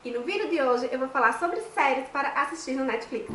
E no vídeo de hoje eu vou falar sobre séries para assistir no Netflix.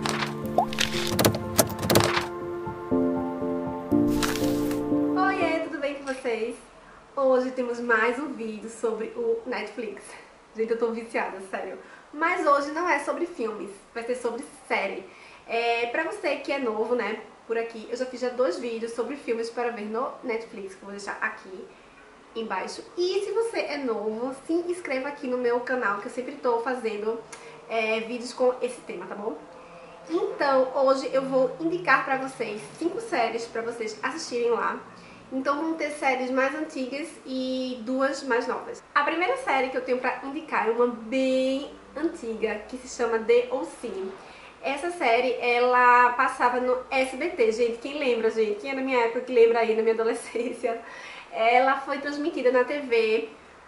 Oiê, tudo bem com vocês? Hoje temos mais um vídeo sobre o Netflix. Gente, eu tô viciada, sério. Mas hoje não é sobre filmes, vai ser sobre série. Pra você que é novo, né, por aqui, eu já fiz 2 vídeos sobre filmes para ver no Netflix, que eu vou deixar aqui embaixo. E se você é novo, se inscreva aqui no meu canal, que eu sempre estou fazendo vídeos com esse tema, tá bom? Então, hoje eu vou indicar pra vocês 5 séries pra vocês assistirem lá. Então vão ter séries mais antigas e 2 mais novas. A primeira série que eu tenho pra indicar é uma bem antiga, que se chama The O.C. Essa série, ela passava no SBT, gente, quem lembra, gente? Quem é da minha época, que lembra aí, da minha adolescência? Ela foi transmitida na TV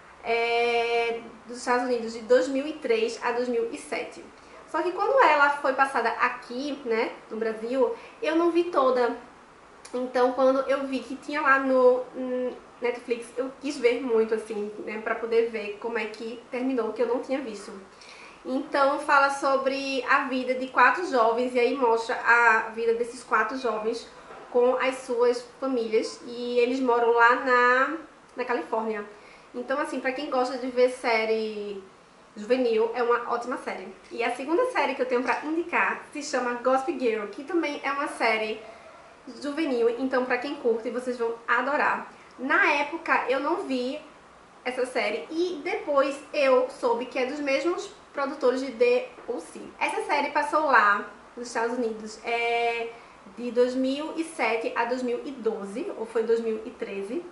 dos Estados Unidos de 2003 a 2007. Só que quando ela foi passada aqui, né, no Brasil, eu não vi toda. Então, quando eu vi que tinha lá no Netflix, eu quis ver muito, assim, né, pra poder ver como é que terminou, que eu não tinha visto. Então, fala sobre a vida de 4 jovens, e aí mostra a vida desses 4 jovens com as suas famílias, e eles moram lá na Califórnia. Então, assim, pra quem gosta de ver série juvenil, é uma ótima série. E a segunda série que eu tenho pra indicar se chama Gossip Girl, que também é uma série juvenil, então pra quem curte, vocês vão adorar. Na época, eu não vi essa série e depois eu soube que é dos mesmos produtores de The O.C. Essa série passou lá nos Estados Unidos de 2007 a 2012, ou foi 2013.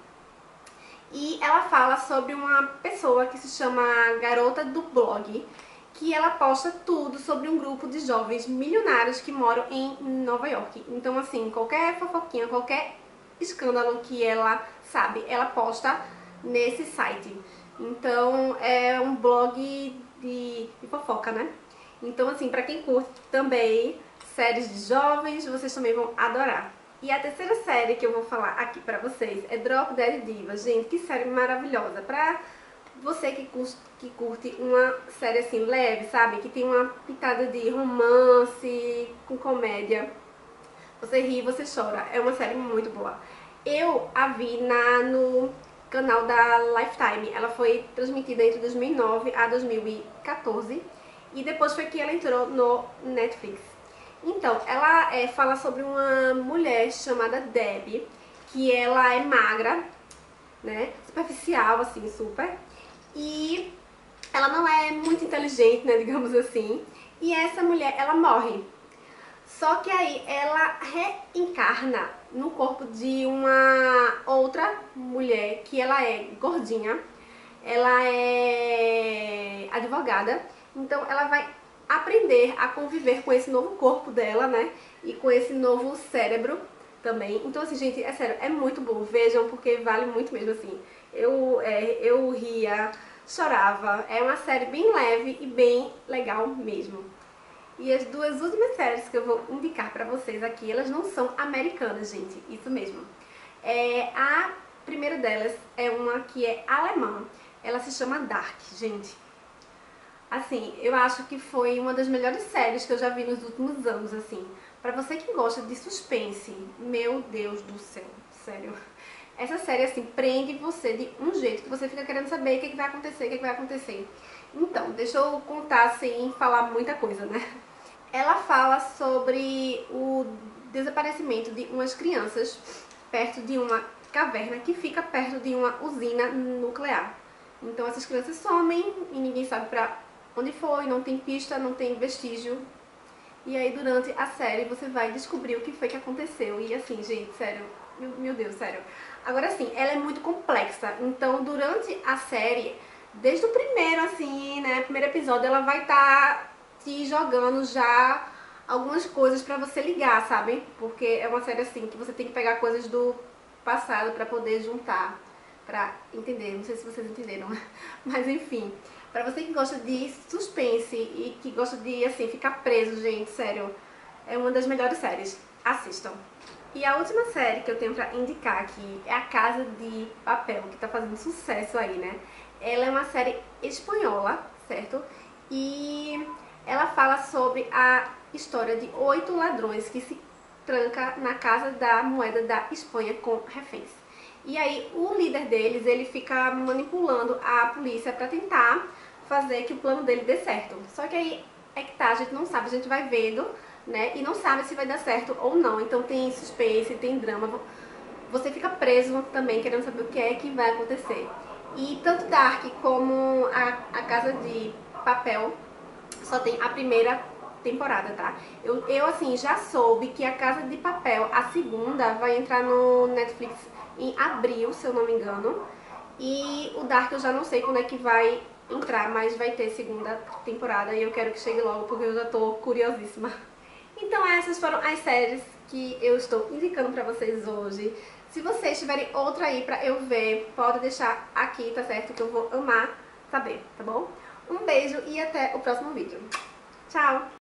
E ela fala sobre uma pessoa que se chama Garota do Blog, que ela posta tudo sobre um grupo de jovens milionários que moram em Nova York. Então, assim, qualquer fofoquinha, qualquer escândalo que ela sabe, ela posta nesse site. Então, é um blog de fofoca, né? Então, assim, pra quem curte também séries de jovens, vocês também vão adorar. E a terceira série que eu vou falar aqui pra vocês é Drop Dead Divas. Gente, que série maravilhosa. Pra você que curte uma série assim leve, sabe? Que tem uma pitada de romance com comédia. Você ri, você chora. É uma série muito boa. Eu a vi no canal da Lifetime. Ela foi transmitida entre 2009 a 2014. E depois foi que ela entrou no Netflix. Então, ela fala sobre uma mulher chamada Debbie, que ela é magra, né, superficial, assim, super, e ela não é muito inteligente, né, digamos assim, e essa mulher, ela morre. Só que aí ela reencarna no corpo de uma outra mulher, que ela é gordinha, ela é advogada, então ela vai aprender a conviver com esse novo corpo dela, né? E com esse novo cérebro também. Então, assim, gente, é sério, é muito bom. Vejam, porque vale muito mesmo, assim. Eu ria, chorava. É uma série bem leve e bem legal mesmo. E as 2 últimas séries que eu vou indicar pra vocês aqui, elas não são americanas, gente. Isso mesmo. A primeira delas é uma que é alemã. Ela se chama Dark, gente. Assim, eu acho que foi uma das melhores séries que eu já vi nos últimos anos, assim. Pra você que gosta de suspense, meu Deus do céu, sério. Essa série, assim, prende você de um jeito que você fica querendo saber o que vai acontecer, o que vai acontecer. Então, deixa eu contar sem falar muita coisa, né? Ela fala sobre o desaparecimento de umas crianças perto de uma caverna que fica perto de uma usina nuclear. Então essas crianças somem e ninguém sabe pra onde foi, não tem pista, não tem vestígio. E aí durante a série você vai descobrir o que foi que aconteceu. E assim, gente, sério, meu Deus, sério. Agora assim, ela é muito complexa. Então durante a série, desde o primeiro, assim, né, primeiro episódio, ela vai estar te jogando já algumas coisas pra você ligar, sabe? Porque é uma série assim, que você tem que pegar coisas do passado pra poder juntar, pra entender. Não sei se vocês entenderam, mas enfim. Pra você que gosta de suspense e que gosta de, assim, ficar preso, gente, sério, é uma das melhores séries. Assistam. E a última série que eu tenho pra indicar aqui é A Casa de Papel, que tá fazendo sucesso aí, né? Ela é uma série espanhola, certo? e ela fala sobre a história de 8 ladrões que se tranca na Casa da Moeda da Espanha com reféns. E aí o líder deles, ele fica manipulando a polícia para tentar fazer que o plano dele dê certo. Só que aí é que tá, a gente não sabe, a gente vai vendo, né, e não sabe se vai dar certo ou não. Então tem suspense, tem drama, você fica preso também querendo saber o que é que vai acontecer. E tanto Dark como a Casa de Papel só tem a primeira temporada, tá? Eu assim, já soube que a Casa de Papel, a segunda, vai entrar no Netflix em abril, se eu não me engano. E o Dark eu já não sei quando é que vai entrar, mas vai ter segunda temporada e eu quero que chegue logo porque eu já tô curiosíssima. Então essas foram as séries que eu estou indicando pra vocês hoje. Se vocês tiverem outra aí pra eu ver, pode deixar aqui, tá certo? Que eu vou amar saber, tá bom? Um beijo e até o próximo vídeo. Tchau!